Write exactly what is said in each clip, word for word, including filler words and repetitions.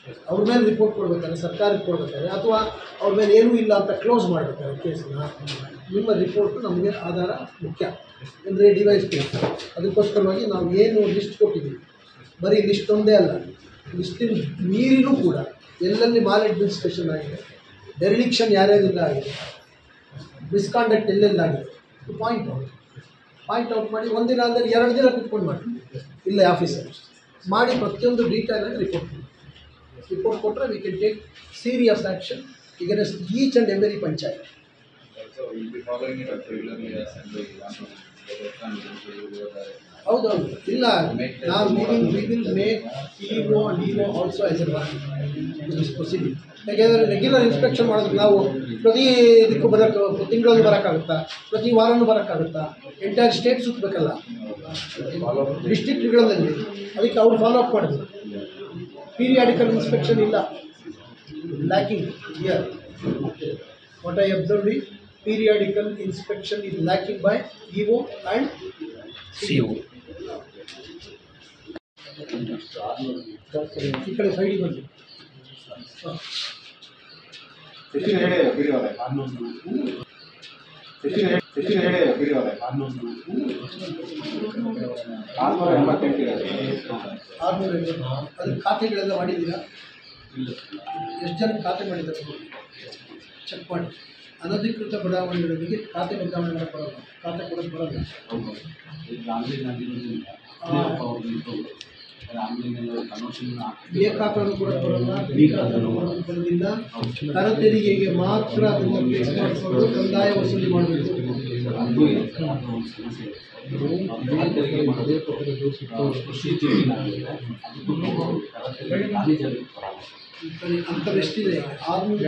ಅವ್ರ ಮೇಲೆ ರಿಪೋರ್ಟ್ ಕೊಡ್ಬೇಕಾದ್ರೆ ಸರ್ಕಾರಕ್ಕೆ ಕೊಡ್ಬೇಕಾದ್ರೆ ಅಥವಾ ಅವ್ರ ಮೇಲೆ ಏನೂ ಇಲ್ಲ ಅಂತ ಕ್ಲೋಸ್ ಮಾಡಬೇಕಾದ್ರೆ ಕೇಸನ್ನ ನಿಮ್ಮ ರಿಪೋರ್ಟು ನಮಗೆ ಆಧಾರ ಮುಖ್ಯ. ಅಂದರೆ ಡಿವೈಸ್ ಕೇಸ್ ಅದಕ್ಕೋಸ್ಕರವಾಗಿ ನಾವು ಏನು ಲಿಸ್ಟ್ ಕೊಟ್ಟಿದ್ದೀವಿ, ಬರೀ ಲಿಸ್ಟ್ ಒಂದೇ ಅಲ್ಲ, ಲಿಸ್ಟಿನ ಮೀರಿನೂ ಕೂಡ ಎಲ್ಲೆಲ್ಲಿ ಮಾಲ್ ಅಡ್ಮಿನಿಸ್ಟ್ರೇಷನ್ ಆಗಿದೆ, ಡೆರಿಡಿಕ್ಷನ್ ಯಾರ್ಯಾರಿಂದ ಆಗಿದೆ, ಮಿಸ್ಕಾಂಡಕ್ಟ್ ಎಲ್ಲೆಲ್ಲಾಗಿದೆ ಪಾಯಿಂಟ್ ಔಟ್ ಪಾಯಿಂಟ್ ಔಟ್ ಮಾಡಿ ಒಂದಿನ ಅಂದರೆ ಎರಡು ದಿನ ಕುತ್ಕೊಂಡು ಮಾಡಿ ಇಲ್ಲ ಆಫೀಸರ್ ಮಾಡಿ ಪ್ರತಿಯೊಂದು ಡೀಟೇಲಾಗಿ ರಿಪೋರ್ಟ್ ಕೊಡಿ. ರಿಪೋರ್ಟ್ ಕೊಟ್ಟರೆ we can take serious action against each and every panchayat. ಹೌದೌದು, ಇಲ್ಲ ನಾವು we will make E O D O also as a this proceeding. ಯಾಕೆಂದರೆ ರೆಗ್ಯುಲರ್ ಇನ್ಸ್ಪೆಕ್ಷನ್ ಮಾಡೋದಕ್ಕೆ ನಾವು ಪ್ರತಿ ಇದಕ್ಕೂ ಬರೋಕ್ಕೆ ತಿಂಗಳಲ್ಲಿ ಬರೋಕ್ಕಾಗುತ್ತಾ, ಪ್ರತಿ ವಾರನೂ ಬರೋಕ್ಕಾಗುತ್ತಾ, ಎಂಟೈರ್ ಸ್ಟೇಟ್ ಸುತ್ತಬೇಕಲ್ಲ ಡಿಸ್ಟ್ರಿಕ್ಟ್ಗಳಲ್ಲಿ, ಅದಕ್ಕೆ ಅವ್ರು ಫಾಲೋ ಅಪ್ ಮಾಡಿದ್ರು. ಪೀರಿಯಾಡಿಕಲ್ ಇನ್ಸ್ಪೆಕ್ಷನ್ ಇಲ್ಲ, lacking here. What I observe is periodical inspection is lacking by E O and C O. ಈ ಕಡೆ ಸೈಡಿಗೆ ಬನ್ನಿ. ಹೆಚ್ಚಿನ ಹೇಳಿ ಬಿಡಿಯವರೆ ಹನ್ನೊಂದು ಹೆಚ್ಚಿನ ಹೆಚ್ಚಿನ ಹೇಳಿ ಬಿಡಿಯವರೆ ಹನ್ನೊಂದು ಆರುನೂರ ಎಂಬತ್ತೆಂಟು ಆರುನೂರ ಎಂಬತ್ತು ಅದಕ್ಕೆ ಖಾತೆಗಳೆಲ್ಲ ಮಾಡಿದ್ದೀರಾ? ಎಷ್ಟು ಜನ ಖಾತೆ ಮಾಡಿದ್ದಾರೆ ಚೆಕ್ ಮಾಡಿ. ಅನಧಿಕೃತ ಬದಲಾವಣೆಗಳಿಗೆ ಖಾತೆ ಬದಲಾವಣೆ ಮಾಡಕ್ಕೆ ಬರೋಲ್ಲ, ಖಾತೆ ಕೊಡೋಕ್ಕೆ ಬರೋಲ್ಲ. ಎ ಖಾತೆನೂ ಕೊಡಕ್ಕೆ ಬರೋಲ್ಲ, ಬಿ ಖಾತೆನೂ ಕೊಡೋಕ್ಕೆ ಬರೋದಿಲ್ಲ. ಕರ ತೆರಿಗೆಗೆ ಮಾತ್ರ ಅದನ್ನು ಫಿಕ್ಸ್ ಮಾಡಿಕೊಂಡು ಕಂದಾಯ ವಸೂಲಿ ಮಾಡಬೇಕು. ಅಂಥವೆಷ್ಟಿದೆ? ಆರುನೂರ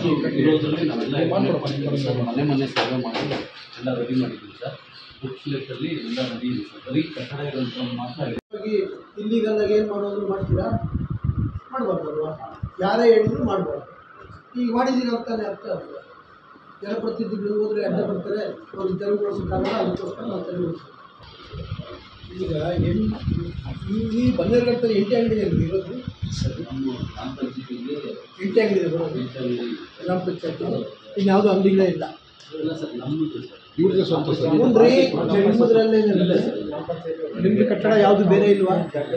ಮನೆ ಮನೆ ಸರ್ವೆ ಮಾಡಿ ಎಲ್ಲ ರೆಡಿ ಮಾಡಿದ್ದೀವಿ ಸರ್. ಬುಕ್ಸ್ ಲೆಕ್ಕಲ್ಲಿ ಎಲ್ಲ ರೆಡಿ ಇದೆ ಸರ್. ಬರೀ ಕಟ್ಟಡ ಇರೋಂಥ ಮಾತ್ರ ಇಲ್ಲಿಗೆಲ್ಲ ಏನು ಮಾಡೋದು ಮಾಡ್ತೀರಾ? ಮಾಡಬಾರ್ದಲ್ವಾ? ಯಾರೇ ಹೇಳಿದ್ರು ಮಾಡಬಾರ್ದು. ಈಗ ಮಾಡಿದ್ದೀರಿ ಅಂತಾನೆ ಅರ್ಥ ಅಲ್ಲ. ಜನಪ್ರತಿನಿಧಿಗಳು ಹೋದರೆ ಅಡ್ಡ ಬರ್ತಾರೆ, ಅವ್ರು ತೆರವುಗೊಳಿಸೋಕ್ಕಾಗಲ್ಲ, ಅದಕ್ಕೋಸ್ಕರ ನಾವು ತೆರವುಗೊಳಿಸ್ತೀವಿ. ಈಗ ಎಂಟು ಈ ಬನ್ನೇರುಘಟ್ಟದಲ್ಲಿ ಎಂಟು ಅಂಗಡಿ ಇರೋದು ಸರ್. ನಮ್ಮ ಗ್ರಾಮ ಪಂಚಾಯತಿಗೆ ಎಂಟು ಅಂಗಡಿ ಇದೆ ಬರೋದು ಗ್ರಾಮ ಪಂಚಾಯತ್. ಇನ್ಯಾವುದೂ ಅಂಗಡಿಗಳೇ ಇಲ್ಲ. ಇಲ್ಲ ಸರ್, ನಮ್ಮದು ಸರ್. ಇವ್ರದ್ದು ಸ್ವಂತ ಸರ್. ಹ್ಞೂನ್ರಿ, ನಿಮ್ಮದ್ರಲ್ಲೇ ನಿಮ್ಮದು ಕಟ್ಟಡ ಯಾವುದು ಬೇರೆ ಇಲ್ವಾ?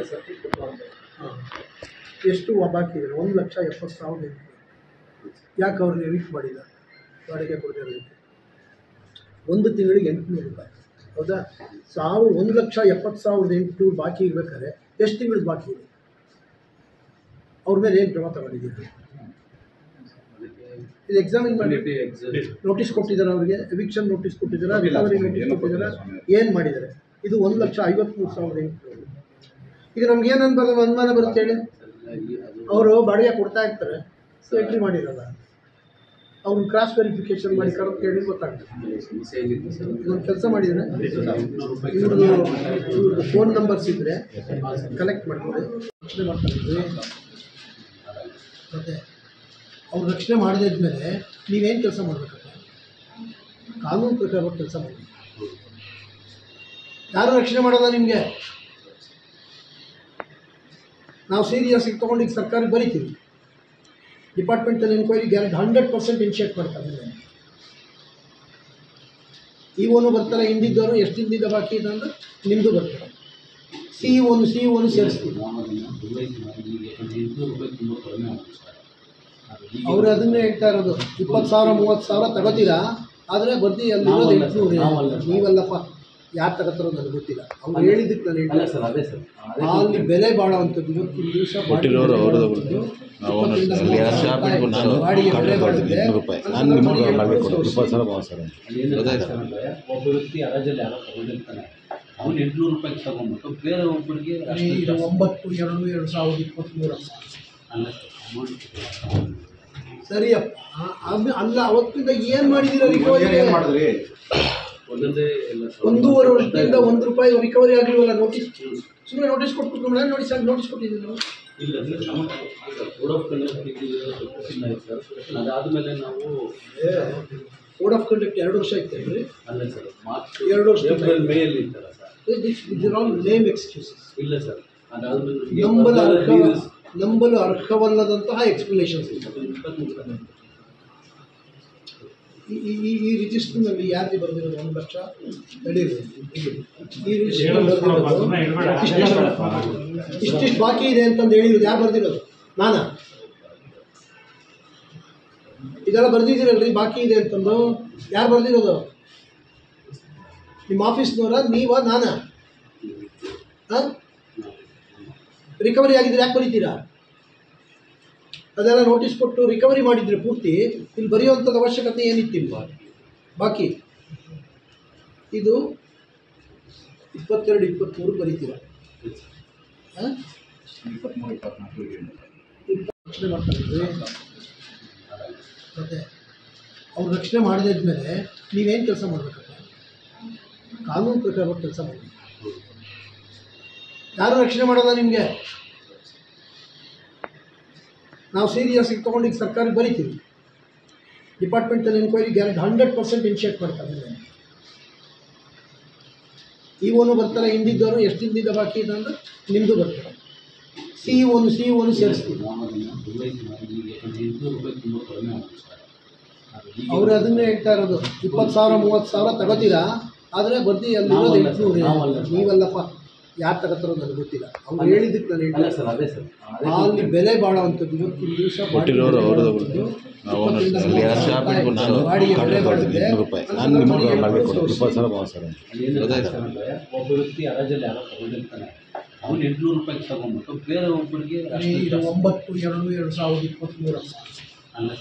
ಎಷ್ಟು ಬಾಕಿ ಇದೆ? ಒಂದು ಲಕ್ಷ ಎಪ್ಪತ್ತು ಸಾವಿರ ಇದೆ. ಯಾಕೆ ಅವ್ರನ್ನ ಎವಿಕ್ಟ್ ಮಾಡಿಲ್ಲ? ಬಾಡಿಗೆ ಕೊಡದಿರೋದಕ್ಕೆ ಒಂದು ತಿಂಗಳಿಗೆ ಎಂಟುನೂರು ರೂಪಾಯಿ. ಹೌದಾ? ಸಾವಿರ ಒಂದು ಲಕ್ಷ ಎಪ್ಪತ್ತು ಸಾವಿರದ ಎಂಟುನೂರು ಬಾಕಿ ಇರ್ಬೇಕಾದ್ರೆ ಎಷ್ಟು ತಿಂಗಳು ಬಾಕಿ ಇದೆ? ಅವ್ರ ಮೇಲೆ ಏನು ಕ್ರಮ ತಗೊಂಡಿದ್ದೀರಿ? ಇದು ಎಕ್ಸಾಮಿನ್ ಮಾಡಿ ನೋಟಿಸ್ ಕೊಟ್ಟಿದ್ದಾರೆ ಅವ್ರಿಗೆ, ಎವಿಕ್ಷನ್ ನೋಟಿಸ್ ಕೊಟ್ಟಿದ್ದಾರೆ, ರಿಕವರಿ ನೋಟಿಸ್ ಕೊಟ್ಟಿದ್ದಾರೆ, ಏನು ಮಾಡಿದ್ದಾರೆ? ಇದು ಒಂದು ಲಕ್ಷ ಐವತ್ತ್ಮೂರು ಸಾವಿರದ ಎಂಟುನೂರು. ಈಗ ನಮ್ಗೆ ಏನು ಅನ್ಬಾರ್ದು ಅನುಮಾನ ಬರುತ್ತೆ ಹೇಳಿ? ಅವರು ಬಾಡಿಗೆ ಕೊಡ್ತಾ ಇರ್ತಾರೆ, ಎಂಟ್ರಿ ಮಾಡಿರಲ್ಲ, ಅವ್ರನ್ನ ಕ್ರಾಸ್ ವೆರಿಫಿಕೇಶನ್ ಮಾಡಿ ಕರೆದು ಕೇಳಿ ಗೊತ್ತಾಗ್ತದೆ. ಇದೊಂದು ಕೆಲಸ ಮಾಡಿದರೆ ಇವ್ರದ್ದು ಇವ್ರದ್ದು ಫೋನ್ ನಂಬರ್ಸ್ ಇದ್ದರೆ ಕಲೆಕ್ಟ್ ಮಾಡ್ಕೊಳ್ಳಿ, ರಕ್ಷಣೆ ಮಾಡ್ಕೊಂಡಿದ್ವಿ. ಮತ್ತು ಅವ್ರು ರಕ್ಷಣೆ ಮಾಡದೇ ಇದ್ಮೇಲೆ ನೀವೇನು ಕೆಲಸ ಮಾಡಬೇಕಪ್ಪ? ಕಾನೂನು ಪ್ರಕಾರ ಕೆಲಸ ಮಾಡಿ. ಯಾರು ರಕ್ಷಣೆ ಮಾಡೋಲ್ಲ ನಿಮಗೆ? ನಾವು ಸೀರಿಯಸ್ಸಾಗಿ ತೊಗೊಂಡು ಈಗ ಸರ್ಕಾರಕ್ಕೆ ಬರೀತೀವಿ. Departmental enquiry guarantee hundred percent initiate ಮಾಡ್ತಾರೆ. ಇ ಒನು ಬರ್ತಾರೆ, ಹಿಂದಿದ್ದವರು ಎಷ್ಟು ಹಿಂದಿದ್ದ ಬಾಕಿ ಇದೆ ಅಂದ್ರೆ ನಿಮ್ಮದು ಬರ್ತಾರೆ. ಸಿ ಇ ಒನು ಸಿ ಇ ಒನು ಸೇರಿಸ್ತೀವಿ. ಅವರು ಅದನ್ನೇ ಹೇಳ್ತಾ ಇರೋದು, ಇಪ್ಪತ್ತು ಸಾವಿರ ಮೂವತ್ತು ಸಾವಿರ ತಗೋತೀರಾ, ಆದರೆ ಬರ್ದಿ ಅಲ್ಲಿರೋದು ಎಂಟುನೂರು. ನೀವಲ್ಲಪ್ಪ, ಯಾರು ತಗೋತಾರೋ ನನಗೆ ಗೊತ್ತಿಲ್ಲ. ಅವ್ರು ಹೇಳಿದ್ದಕ್ಕೆ ನಾನು ಹೇಳಿಲ್ಲ ಸರ್. ಅದೇ ಸರ್, ಅಲ್ಲಿ ಬೆಲೆ ಭಾಳ ಅಂಥದ್ದು. ಇವತ್ತಿನ ದಿವಸ ಬಾಡಿಗೆ ಬೆಲೆ ಬಾಳುತ್ತೆ. ಒಬ್ಬ ವ್ಯಕ್ತಿ ಹರಾಜಲ್ಲಿ ಯಾರೋ ತಗೊಂಡಿರ್ತಾನೆ, ಅವ್ನು ಎಂಟುನೂರು ರೂಪಾಯಿ ತಗೊಂಡ್ಬಿಟ್ಟು ಬೇರೆ ಒಬ್ಬರಿಗೆ ಒಂಬತ್ತು ಎರಡು ಎರಡು ಸಾವಿರದ ಇಪ್ಪತ್ತ್ಮೂರು ಅಲ್ಲ ಸರಿಯಪ್ಪ. ಅಲ್ಲ, ಅವತ್ತಿಂದ ಏನು ಮಾಡಿದ್ದೀರ ರಿಕವರಿ? ಏನು ಮಾಡಿದ್ರಿ? ಒಂದೊಂದೇ ಎಲ್ಲ ಒಂದೂವರೆ ವರ್ಷದಿಂದ ಒಂದು ರೂಪಾಯಿ ರಿಕವರಿ ಆಗಲಿಲ್ಲ. ನೋಟಿಸ್ ಸುಮ್ಮನೆ ನೋಟಿಸ್ ಕೊಟ್ಬಿಟ್ಟು ನಾನು ನೋಟಿಸ್ ಆಗಿ ನೋಟಿಸ್ ಕೊಟ್ಟಿದ್ದೀನಿ ನಾವು. ಇಲ್ಲ ಸರ್, ನಮ್ಮ ಕೋಡ್ ಆಫ್ ಕಂಡಕ್ಟ್ ಸರ್. ಅದಾದಮೇಲೆ ನಾವು ಕೋಡ್ ಆಫ್ ಕಂಡಕ್ಟ್ ಎರಡು ವರ್ಷ ಇತ್ತು ಅಲ್ಲ ಸರ್, ಮಾರ್ಚ್ ಎರಡು ವರ್ಷ ಏಪ್ರಿಲ್ ಮೇ ಅಲ್ಲಿ ಇತ್ತಲ್ಲ sir. This all name excuses. ಇಲ್ಲ ಸರ್, ಅದಾದಮೇಲೆ ನಂಬಲು ಅರ್ಹವಲ್ಲದಂತಹ ಎಕ್ಸ್ಪ್ಲನೇಷನ್ಸ್ ಈ ಈ ಈ ರಿಜಿಸ್ಟರ್ನಲ್ಲಿ ಯಾರಿಗೆ ಬರೆದಿರೋದು ಒಂದು ಲಕ್ಷ ನಡೀರಿ ಈ ರಿಜಿಸ್ಟರ್ ಬರೆದಿರೋದು ಇಷ್ಟಿಷ್ಟು ಬಾಕಿ ಇದೆ ಅಂತಂದು ಹೇಳಿರೋದು ಯಾರು ಬರೆದಿರೋದು? ನಾನಾ? ಇದೆಲ್ಲ ಬರೆದಿದ್ದೀರಲ್ರಿ ಬಾಕಿ ಇದೆ ಅಂತಂದು ಯಾರು ಬರೆದಿರೋದು? ನಿಮ್ಮ ಆಫೀಸ್ನವರ ನೀವ ನಾನಾ? ಹಾಂ, ರಿಕವರಿ ಆಗಿದ್ರೆ ಯಾಕೆ ಬರೀತೀರಾ? ಅದೆಲ್ಲ ನೋಟಿಸ್ ಕೊಟ್ಟು ರಿಕವರಿ ಮಾಡಿದರೆ ಪೂರ್ತಿ ಇಲ್ಲಿ ಬರೆಯುವಂಥದ್ದು ಅವಶ್ಯಕತೆ ಏನಿತ್ತಿಲ್ಲ. ಬಾಕಿ ಇದು ಇಪ್ಪತ್ತೆರಡು ಇಪ್ಪತ್ತ್ಮೂರು ಬರೀತೀರ. ಹಾಂ, ಇಪ್ಪತ್ತ್ಮೂರು ಇಪ್ಪತ್ತ್ನಾಲ್ಕು ರಕ್ಷಣೆ ಮಾಡ್ತಾರಿದ್ರಿ. ಮತ್ತು ಅವ್ರು ರಕ್ಷಣೆ ಮಾಡಿದ್ಮೇಲೆ ನೀವೇನು ಕೆಲಸ ಮಾಡಬೇಕಪ್ಪ? ಕಾನೂನು ಪ್ರಕಾರ ಕೆಲಸ ಮಾಡಬೇಕು. ಯಾರು ರಕ್ಷಣೆ ಮಾಡೋದ ನಿಮಗೆ? ನಾವು ಸೀರಿಯಸ್ಸಾಗಿ ತೊಗೊಂಡು ಈಗ ಸರ್ಕಾರಕ್ಕೆ ಬರೀತೀವಿ. Departmental enquiry guarantee hundred percent initiate ಮಾಡ್ತಾರೆ. ಇ ಓನು ಬರ್ತಾರೆ, ಹಿಂದಿದ್ದವರು ಎಷ್ಟು ಹಿಂದಿದ್ದ ಬಾಕಿ ಇದೆ ಅಂದ್ರೆ ನಿಮ್ಮದು ಬರ್ತಾರೆ. ಸಿ ಇ ಓನು ಸಿ ಇ ಓನು ಸೇರಿಸ್ತೀವಿ. ಅವರು ಅದನ್ನೇ ಹೇಳ್ತಾ ಇರೋದು, ಇಪ್ಪತ್ತು ಸಾವಿರ ಮೂವತ್ತು ಸಾವಿರ ತಗೋತೀರಾ, ಆದರೆ ಬರ್ದಿ ಅಲ್ಲಿರೋದು ಎಂಟುನೂರು. ನೀವಲ್ಲಪ್ಪ, ಯಾರು ತಗೋತಾರೋ ನನಗೆ ಗೊತ್ತಿಲ್ಲ. ಅವ್ರು ಹೇಳಿದ್ದಕ್ಕೆ ನಾನು ಹೇಳ್ತೀನಿ, ಅಲ್ಲಿ ಬೆಲೆ ಬಾಳುವಂಥದ್ದು ಇವತ್ತಿನ ದಿವಸ ಬಾಡಿಗೆ ಬೆಲೆ ಬಾಳುವಂಥದ್ದು ಒಬ್ಬ ವ್ಯಕ್ತಿ ಹರಾಜಲ್ಲಿ ಯಾರೋ ತಗೊಂಡಿರ್ತಾನೆ, ಅವನು ಎಂಟುನೂರು ರೂಪಾಯಿಗೆ ತಗೊಂಡ್ಬಿಟ್ಟು ಬೇರೆ ಒಬ್ಬರಿಗೆ ಒಂಬತ್ತು ಎರಡು ಎರಡು ಸಾವಿರದ ಇಪ್ಪತ್ತ್ಮೂರು ಅಲ್ಲ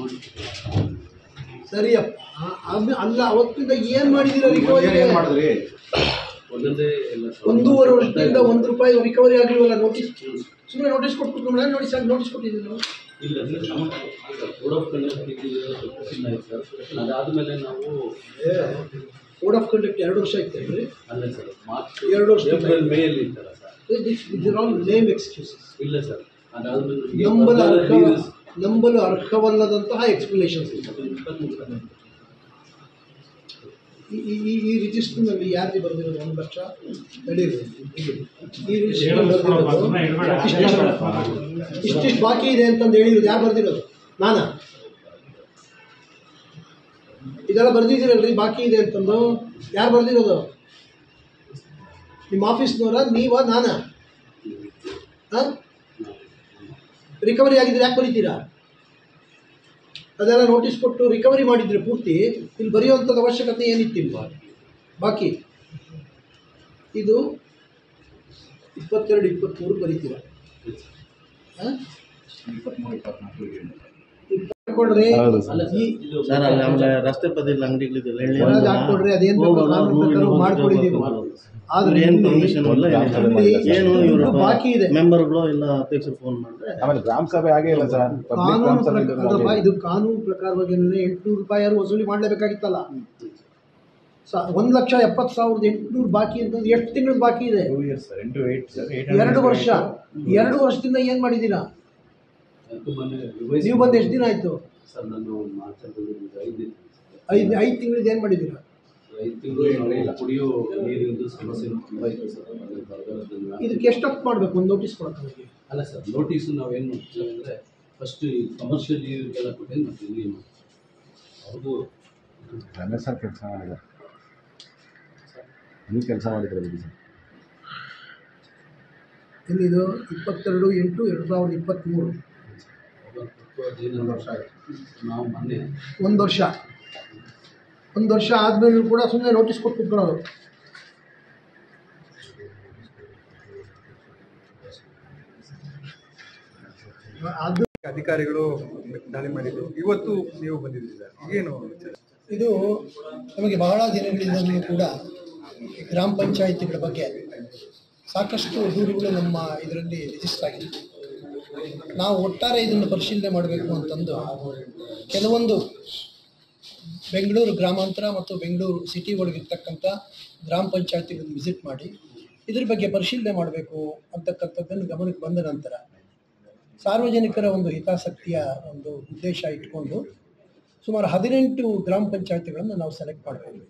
ಸರಿಯಪ್ಪ. ಅದು ಅಲ್ಲ, ಅವತ್ತಿಂದ ಏನು ಮಾಡಿದ್ದೀರಾ ರಿಕವರಿ? ಏನು ಮಾಡಿದ್ರಿ? ಒಂದೊಂದೇ ಎಲ್ಲ ಒಂದೂವರೆ ವರ್ಷದಿಂದ ಒಂದು ರೂಪಾಯಿ ರಿಕವರಿ ಆಗಲಿಲ್ಲ. ನೋಟಿಸ್ ಸುಮ್ಮನೆ ನೋಟಿಸ್ ಕೊಟ್ಬಿಟ್ಟು ನಾನು ನೋಟಿಸ್ ಆಗಿ ನೋಟಿಸ್ ಕೊಟ್ಟಿದ್ದೀನಿ ನಾವು. ಇಲ್ಲ ಸರ್, ನಮ್ಮ ಕೋಡ್ ಆಫ್ ಕಂಡಕ್ಟ್ ಸರ್. ಅದಾದಮೇಲೆ ನಾವು ಕೋಡ್ ಆಫ್ ಕಂಡಕ್ಟ್ ಎರಡು ವರ್ಷ ಇತ್ತು ರೀ. ಅಲ್ಲ ಸರ್, ಮಾರ್ಚ್ ಎರಡು ವರ್ಷ ಏಪ್ರಿಲ್ ಮೇ ಅಲ್ಲಿ ಇತ್ತಲ್ಲ sir. This all name excuses. ಇಲ್ಲ ಸರ್, ಅದಾದಮೇಲೆ ನಂಬಲು ಅರ್ಹ ನಂಬಲು ಅರ್ಹವಲ್ಲದಂತಹ ಎಕ್ಸ್ಪ್ಲನೇಷನ್ಸ್ ಈ ಈ ಈ ರಿಜಿಸ್ಟರ್ನಲ್ಲಿ ಯಾರಿಗೆ ಬರೆದಿರೋದು ಒಂದು ಲಕ್ಷ ನಡೀರಿ ಈ ರಿಜಿಸ್ಟರ್ ಬರೆದಿರೋದು ಇಷ್ಟಿಷ್ಟು ಬಾಕಿ ಇದೆ ಅಂತಂದು ಹೇಳಿರೋದು ಯಾರು ಬರೆದಿರೋದು? ನಾನಾ? ಇದೆಲ್ಲ ಬರೆದಿದ್ದೀರಲ್ರಿ ಬಾಕಿ ಇದೆ ಅಂತಂದು ಯಾರು ಬರೆದಿರೋದು? ನಿಮ್ಮ ಆಫೀಸ್ನವರ ನೀವ ನಾನಾ? ಹಾಂ, ರಿಕವರಿ ಆಗಿದ್ರೆ ಯಾಕೆ ಬರೀತೀರಾ? ಅದೆಲ್ಲ ನೋಟಿಸ್ ಕೊಟ್ಟು ರಿಕವರಿ ಮಾಡಿದರೆ ಪೂರ್ತಿ ಇಲ್ಲಿ ಬರೆಯುವಂಥದ್ದು ಅವಶ್ಯಕತೆ ಏನಿತ್ತಿಲ್ಲ. ಬಾಕಿ ಇದು ಇಪ್ಪತ್ತೆರಡು ಇಪ್ಪತ್ತ್ಮೂರು ಬರೀತೀರ. ಹಾಂ, ಇಪ್ಪತ್ತ್ಮೂರು ಇಪ್ಪತ್ತ್ನಾಲ್ಕು ಕೊಡ್ರಿ. ಈ ಸರ್ ಅಲ್ಲಿ ಆಮೇಲೆ ರಸ್ತೆ ಬದಿಯಲ್ಲಿ ಅಂಗಡಿಗಳಿದೆ ಹೊರಗೆ ಹಾಕ್ಕೊಡ್ರಿ, ಅದೇನು ಬೇಕು ಕಾನೂನು ಪ್ರಕಾರ ಮಾಡ್ಕೊಡಿದ್ದೀವಿ. ಆದರೆ ಏನು ಪರ್ಮಿಷನ್ ಇಲ್ಲ, ಏನು ಇವರು ಬಾಕಿ ಇದೆ. ಮೆಂಬರ್ಗಳು ಇಲ್ಲ ಅಧ್ಯಕ್ಷರು ಫೋನ್ ಮಾಡಿದ್ರೆ ಆಮೇಲೆ ಗ್ರಾಮ ಸಭೆ ಆಗೇ ಇಲ್ಲ ಸರ್. ಕಾನೂನು ಪ್ರಕಾರ ಇದು ಕಾನೂನು ಪ್ರಕಾರವಾಗಿ ಎಂಟುನೂರು ರೂಪಾಯಿ ಯಾರು ವಸೂಲಿ ಮಾಡಲೇಬೇಕಾಗಿತ್ತಲ್ಲ. ಸ ಒಂದು ಲಕ್ಷ ಎಪ್ಪತ್ತು ಸಾವಿರದ ಎಂಟುನೂರು ಬಾಕಿ ಅಂತಂದ್ರೆ ಎಷ್ಟು ತಿಂಗಳು ಬಾಕಿ ಇದೆ? ಎರಡು ವರ್ಷ. ಎರಡು ವರ್ಷದಿಂದ ಏನು ಮಾಡಿದ್ದೀರಾ ನೀವು? ಬಂದು ಎಷ್ಟು ದಿನ ಆಯಿತು? ಸರ್ ನಾನು ಮಾತಾಡೋದು ಐದು ಐದು ಐದು ತಿಂಗಳಿದ್ದು ಏನು ಮಾಡಿದ್ದೀರಾ? ಐದು ತಿಂಗಳು ಕುಡಿಯೋ ನೀರಿಂದು ಸಮಸ್ಯೆ ತುಂಬ ಇತ್ತು ಸರ್. ಬರಗಾಲದಿಂದ ಇದಕ್ಕೆ ಎಷ್ಟು ಅಪ್ ಮಾಡಬೇಕು ಒಂದು ನೋಟಿಸ್ ಕೊಡೋಕ್ಕೆ? ಅಲ್ಲ ಸರ್, ನೋಟಿಸು ನಾವೇನು ಮಾಡ್ತೀವಿ ಅಂದರೆ ಫಸ್ಟ್ ಈ ಕಮರ್ಷಿಯಲ್ ನೀರಿಗೆಲ್ಲ ಕೊಟ್ಟೇನು ಮಾಡ್ತೀವಿ. ಇಲ್ಲಿ ಅವ್ರಿಗೂ ರಮೇಶ್ ಸರ್ ಕೆಲಸ ಮಾಡಿದ್ದಾರೆ, ನೀವು ಕೆಲಸ ಮಾಡಿದ್ರೆ ಸರ್. ಎಲ್ಲಿದು? ಇಪ್ಪತ್ತೆರಡು ಎಂಟು ಎರಡು ಸಾವಿರದ ಇಪ್ಪತ್ತ್ಮೂರು. ಹದಿನೈದು ವರ್ಷ ಆಯಿತು. ನಾವು ಮೊನ್ನೆ ಒಂದು ವರ್ಷ ಒಂದು ವರ್ಷ ಆದಮೇಲೂ ಕೂಡ ಸುಮ್ಮನೆ ನೋಟಿಸ್ ಕೊಟ್ಟು ಕುತ್ಕೊಳ್ಳೋದು. ಅದು ಅಧಿಕಾರಿಗಳು ದಾಳಿ ಮಾಡಿದ್ದು, ಇವತ್ತು ನೀವು ಬಂದಿದ್ದೀರಾ, ಏನು? ಇದು ನಮಗೆ ಬಹಳ ದಿನಗಳಿಂದಲೂ ಕೂಡ ಗ್ರಾಮ ಪಂಚಾಯಿತಿಗಳ ಬಗ್ಗೆ ಸಾಕಷ್ಟು ದೂರುಗಳು ನಮ್ಮ ಇದರಲ್ಲಿ ರಿಜಿಸ್ಟರ್ ಆಗಿದೆ. ನಾವು ಒಟ್ಟಾರೆ ಇದನ್ನು ಪರಿಶೀಲನೆ ಮಾಡಬೇಕು ಅಂತಂದು ಕೆಲವೊಂದು ಬೆಂಗಳೂರು ಗ್ರಾಮಾಂತರ ಮತ್ತು ಬೆಂಗಳೂರು ಸಿಟಿ ಒಳಗಿರ್ತಕ್ಕಂಥ ಗ್ರಾಮ ಪಂಚಾಯಿತಿಗಳನ್ನು ವಿಸಿಟ್ ಮಾಡಿ ಇದ್ರ ಬಗ್ಗೆ ಪರಿಶೀಲನೆ ಮಾಡಬೇಕು ಅಂತಕ್ಕಂಥದ್ದನ್ನು ಗಮನಕ್ಕೆ ಬಂದ ನಂತರ ಸಾರ್ವಜನಿಕರ ಒಂದು ಹಿತಾಸಕ್ತಿಯ ಒಂದು ಉದ್ದೇಶ ಇಟ್ಕೊಂಡು ಸುಮಾರು ಹದಿನೆಂಟು ಗ್ರಾಮ ಪಂಚಾಯಿತಿಗಳನ್ನು ನಾವು ಸೆಲೆಕ್ಟ್ ಮಾಡಬೇಕು.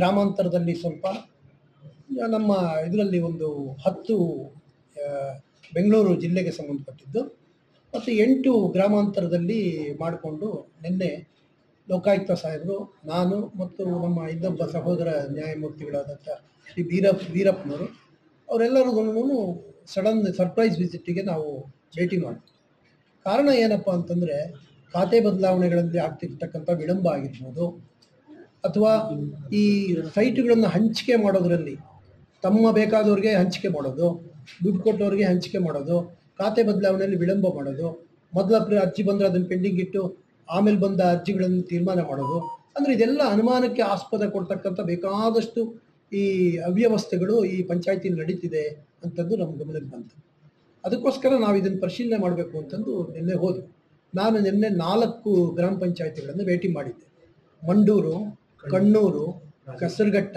ಗ್ರಾಮಾಂತರದಲ್ಲಿ ಸ್ವಲ್ಪ, ನಮ್ಮ ಇದರಲ್ಲಿ ಒಂದು ಹತ್ತು ಬೆಂಗಳೂರು ಜಿಲ್ಲೆಗೆ ಸಂಬಂಧಪಟ್ಟಿದ್ದು, ಮತ್ತು ಎಂಟು ಗ್ರಾಮಾಂತರದಲ್ಲಿ ಮಾಡಿಕೊಂಡು ನಿನ್ನೆ ಲೋಕಾಯುಕ್ತ ಸಾಹೇಬರು, ನಾನು ಮತ್ತು ನಮ್ಮ ಇನ್ನೊಬ್ಬ ಸಹೋದರ ನ್ಯಾಯಮೂರ್ತಿಗಳಾದಂಥ ಶ್ರೀ ವೀರಪ್ಪ ವೀರಪ್ಪನವರು ಅವರೆಲ್ಲರಿಗೂ ಸಡನ್ ಸರ್ಪ್ರೈಸ್ ವಿಸಿಟ್ಟಿಗೆ ನಾವು ಭೇಟಿ ಮಾಡಿದ್ವಿ. ಕಾರಣ ಏನಪ್ಪ ಅಂತಂದರೆ, ಖಾತೆ ಬದಲಾವಣೆಗಳಲ್ಲಿ ಆಗ್ತಿರ್ತಕ್ಕಂಥ ವಿಳಂಬ ಆಗಿರ್ಬೋದು, ಅಥವಾ ಈ ಸೈಟ್ಗಳನ್ನು ಹಂಚಿಕೆ ಮಾಡೋದರಲ್ಲಿ ತಮ್ಮ ಬೇಕಾದವ್ರಿಗೆ ಹಂಚಿಕೆ ಮಾಡೋದು, ದುಡ್ಡು ಕೊಟ್ಟವ್ರಿಗೆ ಹಂಚಿಕೆ ಮಾಡೋದು, ಖಾತೆ ಬದಲಾವಣೆಯಲ್ಲಿ ವಿಳಂಬ ಮಾಡೋದು, ಮೊದಲ ಅರ್ಜಿ ಬಂದರೆ ಅದನ್ನು ಪೆಂಡಿಂಗ್ ಇಟ್ಟು ಆಮೇಲೆ ಬಂದ ಅರ್ಜಿಗಳನ್ನು ತೀರ್ಮಾನ ಮಾಡೋದು, ಅಂದರೆ ಇದೆಲ್ಲ ಅನುಮಾನಕ್ಕೆ ಆಸ್ಪದ ಕೊಡ್ತಕ್ಕಂಥ ಬೇಕಾದಷ್ಟು ಈ ಅವ್ಯವಸ್ಥೆಗಳು ಈ ಪಂಚಾಯತಿಯಲ್ಲಿ ನಡೀತಿದೆ ಅಂತಂದು ನಮ್ಮ ಗಮನಕ್ಕೆ ಬಂತು. ಅದಕ್ಕೋಸ್ಕರ ನಾವು ಇದನ್ನು ಪರಿಶೀಲನೆ ಮಾಡಬೇಕು ಅಂತಂದು ನಿನ್ನೆ ಹೋದ್ವಿ. ನಾನು ನಿನ್ನೆ ನಾಲ್ಕು ಗ್ರಾಮ ಪಂಚಾಯತಿಗಳನ್ನು ಭೇಟಿ ಮಾಡಿದ್ದೆ. ಮಂಡೂರು, ಕಣ್ಣೂರು, ಕಸರಘಟ್ಟ,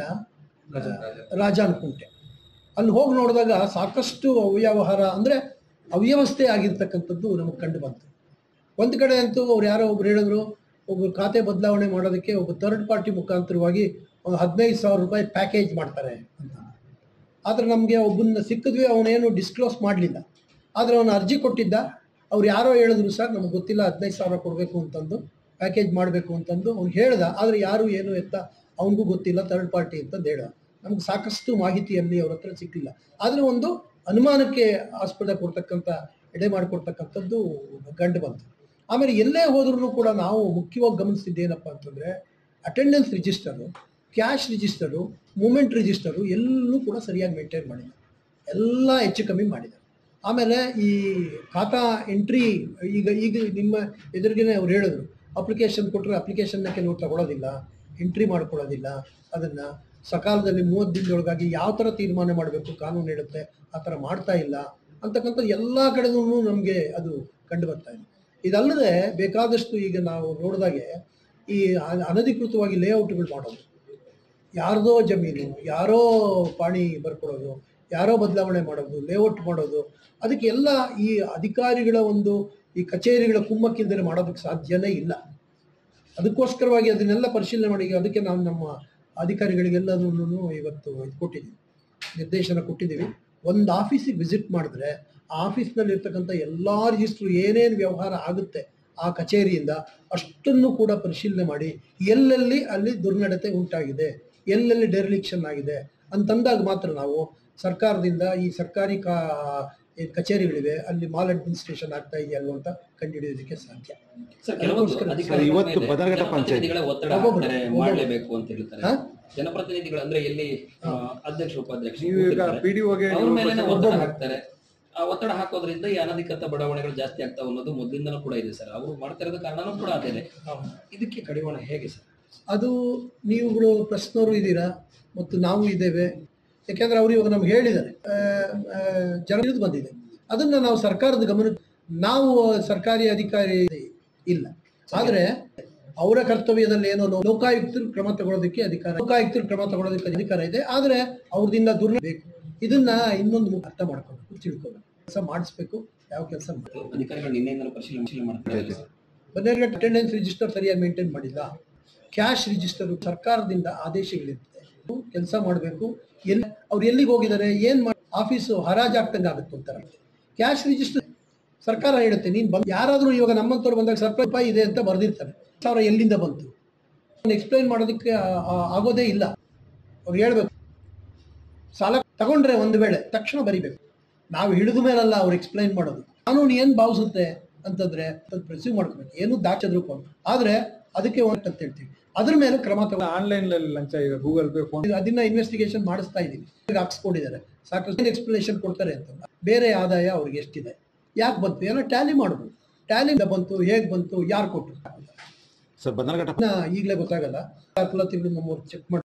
ರಾಜಾನಕುಂಟೆ. ಅಲ್ಲಿ ಹೋಗಿ ನೋಡಿದಾಗ ಸಾಕಷ್ಟು ಅವ್ಯವಹಾರ ಅಂದರೆ ಅವ್ಯವಸ್ಥೆ ಆಗಿರ್ತಕ್ಕಂಥದ್ದು ನಮಗೆ ಕಂಡು ಬಂತು. ಒಂದು ಕಡೆ ಅಂತೂ ಅವ್ರು ಯಾರೋ ಒಬ್ರು ಹೇಳಿದ್ರು, ಒಬ್ಬರು ಖಾತೆ ಬದಲಾವಣೆ ಮಾಡೋದಕ್ಕೆ ಒಬ್ಬ ಥರ್ಡ್ ಪಾರ್ಟಿ ಮುಖಾಂತರವಾಗಿ ಒಂದು ಹದಿನೈದು ಸಾವಿರ ರೂಪಾಯಿ ಪ್ಯಾಕೇಜ್ ಮಾಡ್ತಾರೆ ಅಂತ. ಆದರೆ ನಮಗೆ ಒಬ್ಬನ್ನ ಸಿಕ್ಕಿದ್ವಿ, ಅವನೇನು ಡಿಸ್ಕ್ಲೋಸ್ ಮಾಡಲಿಲ್ಲ. ಆದರೆ ಅವನು ಅರ್ಜಿ ಕೊಟ್ಟಿದ್ದ, ಅವ್ರು ಯಾರೋ ಹೇಳಿದ್ರು, ಸರ್ ನಮಗೆ ಗೊತ್ತಿಲ್ಲ, ಹದಿನೈದು ಸಾವಿರ ಕೊಡಬೇಕು ಅಂತಂದು, ಪ್ಯಾಕೇಜ್ ಮಾಡಬೇಕು ಅಂತಂದು ಅವ್ನು ಹೇಳ್ದ. ಆದರೆ ಯಾರು ಏನು ಎತ್ತ ಅವನಿಗೂ ಗೊತ್ತಿಲ್ಲ, ಥರ್ಡ್ ಪಾರ್ಟಿ ಅಂತಂದು ಹೇಳ್ದ. ನಮ್ಗೆ ಸಾಕಷ್ಟು ಮಾಹಿತಿಯಲ್ಲಿ ಅವ್ರ ಹತ್ರ ಸಿಕ್ಕಿಲ್ಲ. ಆದರೆ ಒಂದು ಅನುಮಾನಕ್ಕೆ ಆಸ್ಪದ ಕೊಡ್ತಕ್ಕಂಥ ಎಡೆ ಮಾಡಿಕೊಡ್ತಕ್ಕಂಥದ್ದು ಕಂಡು ಬಂತು. ಆಮೇಲೆ ಎಲ್ಲೇ ಹೋದ್ರೂ ಕೂಡ ನಾವು ಮುಖ್ಯವಾಗಿ ಗಮನಿಸಿದ್ದೇನಪ್ಪ ಅಂತಂದರೆ, attendance register, cash register, movement register ಎಲ್ಲೂ ಕೂಡ ಸರಿಯಾಗಿ ಮೇಂಟೈನ್ ಮಾಡಿಲ್ಲ. ಎಲ್ಲ ಹೆಚ್ಚು ಕಮ್ಮಿ ಮಾಡಿದ್ದಾರೆ. ಆಮೇಲೆ ಈ ಖಾತಾ ಎಂಟ್ರಿ ಈಗ ಈಗ ನಿಮ್ಮ ಎದುರಿಗೇ ಅವ್ರು ಹೇಳಿದ್ರು, ಅಪ್ಲಿಕೇಶನ್ ಕೊಟ್ಟರೆ ಅಪ್ಲಿಕೇಶನ್ನ ಕೆಲವರು ತಗೊಳ್ಳೋದಿಲ್ಲ, ಎಂಟ್ರಿ ಮಾಡ್ಕೊಳ್ಳೋದಿಲ್ಲ, ಅದನ್ನು ಸಕಾಲದಲ್ಲಿ ಮೂವತ್ತು ದಿನದೊಳಗಾಗಿ ಯಾವ ಥರ ತೀರ್ಮಾನ ಮಾಡಬೇಕು ಕಾನೂನು ಹೇಳುತ್ತೆ ಆ ಥರ ಮಾಡ್ತಾ ಇಲ್ಲ ಅಂತಕ್ಕಂಥ ಎಲ್ಲ ಕಡೆಗೂ ನಮಗೆ ಅದು ಕಂಡು ಬರ್ತಾ ಇದೆ. ಇದಲ್ಲದೆ ಬೇಕಾದಷ್ಟು ಈಗ ನಾವು ನೋಡಿದಾಗೆ ಈ ಅನಧಿಕೃತವಾಗಿ ಲೇಔಟ್ಗಳು ಮಾಡೋದು, ಯಾರ್ದೋ ಜಮೀನು ಯಾರೋ ಪಾಣಿ ಬರ್ಕೊಡೋದು, ಯಾರೋ ಬದಲಾವಣೆ ಮಾಡೋದು, ಲೇಔಟ್ ಮಾಡೋದು, ಅದಕ್ಕೆಲ್ಲ ಈ ಅಧಿಕಾರಿಗಳ ಒಂದು ಈ ಕಚೇರಿಗಳ ಕುಮ್ಮಕ್ಕಿಂದಲೇ ಮಾಡೋದಕ್ಕೆ ಸಾಧ್ಯನೇ ಇಲ್ಲ. ಅದಕ್ಕೋಸ್ಕರವಾಗಿ ಅದನ್ನೆಲ್ಲ ಪರಿಶೀಲನೆ ಮಾಡಿ ಅದಕ್ಕೆ ನಾವು ನಮ್ಮ ಅಧಿಕಾರಿಗಳಿಗೆಲ್ಲದನ್ನು ಇವತ್ತು ಇದು ಕೊಟ್ಟಿದ್ದೀವಿ, ನಿರ್ದೇಶನ ಕೊಟ್ಟಿದ್ದೀವಿ. ಒಂದು ಆಫೀಸಿಗೆ ವಿಸಿಟ್ ಮಾಡಿದ್ರೆ ಆ ಆಫೀಸ್ನಲ್ಲಿ ಇರ್ತಕ್ಕಂಥ ಎಲ್ಲ ರಿಜಿಸ್ಟ್ರು ಏನೇನು ವ್ಯವಹಾರ ಆಗುತ್ತೆ ಆ ಕಚೇರಿಯಿಂದ ಅಷ್ಟನ್ನು ಕೂಡ ಪರಿಶೀಲನೆ ಮಾಡಿ, ಎಲ್ಲೆಲ್ಲಿ ಅಲ್ಲಿ ದುರ್ನಡತೆ ಉಂಟಾಗಿದೆ, ಎಲ್ಲೆಲ್ಲಿ ಡೆರಿಲಿಕ್ಷನ್ ಆಗಿದೆ ಅಂತಂದಾಗ ಮಾತ್ರ ನಾವು ಸರ್ಕಾರದಿಂದ ಈ ಸರ್ಕಾರಿ ಕಾ ಕಚೇರಿಗಳಿವೆ ಅಲ್ಲಿ ಮಾಲ್ ಅಡ್ಮಿನಿಸ್ಟ್ರೇಷನ್ ಆಗ್ತಾ ಇದೆಯಲ್ವ ಅಂತ ಕಂಡುಹಿಡಿಯೋದಕ್ಕೆ ಸಾಧ್ಯ. ಸರ್, ಇವತ್ತು ಬದರಘಟ್ಟ ಪಂಚಾಯತ್ ಒತ್ತಡ ಹಾಕ್ತಾರೆ, ಮಾಡಲೇಬೇಕು ಅಂತ ಹೇಳ್ತಾರೆ ಜನಪ್ರತಿನಿಧಿಗಳು. ಅಂದ್ರೆ ಎಲ್ಲಿ ಅಧ್ಯಕ್ಷ ಉಪಾಧ್ಯಕ್ಷ ಪಿಡಿಒಗೆ ಅವ್ರ ಮೇಲೆ ಒತ್ತಡ ಹಾಕ್ತಾರೆ. ಆ ಒತ್ತಡ ಹಾಕೋದ್ರಿಂದ ಈ ಅನಧಿಕೃತ ಬಡಾವಣೆಗಳು ಜಾಸ್ತಿ ಆಗ್ತಾವ ಅನ್ನೋದು ಮೊದಲಿಂದನೂ ಕೂಡ ಇದೆ ಸರ್. ಅವರು ಮಾಡ್ತಾ ಇರೋದು ಕಾರಣನೂ ಕೂಡ ಅದೇನೆ. ಇದಕ್ಕೆ ಕಡಿವಾಣ ಹೇಗೆ ಸರ್? ಅದು ನೀವುಗಳು ಪ್ರಶ್ನವರು ಇದ್ದೀರಾ ಮತ್ತು ನಾವು ಇದ್ದೇವೆ. ಯಾಕೆಂದರೆ ಅವರು ಇವಾಗ ನಮ್ಗೆ ಹೇಳಿದ್ದಾರೆ, ಜನ ಬಂದಿದೆ, ಅದನ್ನು ನಾವು ಸರ್ಕಾರದ ಗಮನ, ನಾವು ಸರ್ಕಾರಿ ಅಧಿಕಾರಿ ಇಲ್ಲ. ಆದರೆ ಅವರ ಕರ್ತವ್ಯದಲ್ಲಿ ಏನೋ ಲೋಕಾಯುಕ್ತರು ಕ್ರಮ ತಗೊಳ್ಳೋದಕ್ಕೆ ಅಧಿಕಾರ, ಲೋಕಾಯುಕ್ತರು ಕ್ರಮ ತಗೊಳ್ಳೋದಕ್ಕೆ ಅಧಿಕಾರ ಇದೆ. ಆದರೆ ಅವ್ರದಿಂದ ದೂರ ಬೇಕು. ಇದನ್ನ ಇನ್ನೊಂದು ಅರ್ಥ ಮಾಡ್ಕೋಬೇಕು, ತಿಳ್ಕೋಬೇಕು, ಕೆಲಸ ಮಾಡಿಸ್ಬೇಕು. ಯಾವ ಕೆಲಸ ಅಧಿಕಾರಿಗಳು ನಿನ್ನೆಯಿಂದ ಪರಿಶೀಲನೆ ಮಾಡ್ತಾರೆ. ಬನ್ನೇರ್ಘಟ್ಟ ಅಟೆಂಡೆನ್ಸ್ ರಿಜಿಸ್ಟರ್ ಸರಿಯಾಗಿ ಮೇಂಟೈನ್ ಮಾಡಿಲ್ಲ. ಕ್ಯಾಶ್ ರಿಜಿಸ್ಟರ್ ಸರ್ಕಾರದಿಂದ ಆದೇಶಗಳಿರುತ್ತೆ, ಕೆಲಸ ಮಾಡಬೇಕು. ಎಲ್ಲಿ ಅವ್ರು ಎಲ್ಲಿಗೆ ಹೋಗಿದ್ದಾರೆ, ಏನು ಮಾಡಿ ಆಫೀಸು ಹರಾಜಾಗ್ತಂಗೆ ಆಗುತ್ತೆ ಅಂತಾರೆ. ಕ್ಯಾಶ್ ರಿಜಿಸ್ಟರ್ ಸರ್ಕಾರ ಹೇಳುತ್ತೆ, ನೀನು ಬಂದು ಯಾರಾದರೂ ಇವಾಗ ನಮ್ಮಂಥವ್ರು ಬಂದಾಗ ಸರ್ಪ್ರೈಸ್ ರೂಪಾಯಿ ಇದೆ ಅಂತ ಬರೆದಿರ್ತಾರೆ. ಸಾವಿರ ಎಲ್ಲಿಂದ ಬಂತು ಎಕ್ಸ್ಪ್ಲೈನ್ ಮಾಡೋದಕ್ಕೆ ಆಗೋದೇ ಇಲ್ಲ. ಅವ್ರು ಹೇಳ್ಬೇಕು, ಸಾಲ ತಗೊಂಡ್ರೆ ಒಂದು ವೇಳೆ ತಕ್ಷಣ ಬರಿಬೇಕು. ನಾವು ಹಿಡಿದ ಮೇಲಲ್ಲ ಅವ್ರು ಎಕ್ಸ್ಪ್ಲೈನ್ ಮಾಡೋದು. ಕಾನೂನು ಏನು ಭಾವಿಸುತ್ತೆ ಅಂತಂದರೆ ಅದು ಪ್ರಿಸೀವ್ ಮಾಡ್ಕೋಬೇಕು, ಏನು ದಾಚದ್ರು ಆದರೆ ಅದಕ್ಕೆ ಒಂದು ಅಂತ ಹೇಳ್ತೀವಿ, ಅದ್ರ ಮೇಲೆ ಕ್ರಮ ತಗೊಂಡು ಆನ್ಲೈನ್ ಲಂಚ ಈಗ ಗೂಗಲ್ ಪೇ ಫೋನ್ ಅದನ್ನ ಇನ್ವೆಸ್ಟಿಗೇಷನ್ ಮಾಡಿಸ್ತಾ ಇದ್ದೀವಿ. ಹಾಕ್ಸ್ಕೊಂಡಿದ್ದಾರೆ, ಸಾಕಷ್ಟು ಎಕ್ಸ್ಪ್ಲನೇಷನ್ ಕೊಡ್ತಾರೆ ಅಂತ. ಬೇರೆ ಆದಾಯ ಅವ್ರಿಗೆ ಎಷ್ಟಿದೆ, ಯಾಕೆ ಬಂತು, ಏನೋ ಟ್ಯಾಲಿ ಮಾಡ್ಬೋದು. ಟ್ಯಾಲಿ ಬಂತು, ಹೇಗೆ ಬಂತು, ಯಾರು ಕೊಟ್ಟರು ಸರ್ ಬದರಘಟ್ಟ ಈಗಲೇ ಗೊತ್ತಾಗಲ್ಲ. ತಿಂಗಳು ನಮ್ಮವ್ರು ಚೆಕ್ ಮಾಡಿ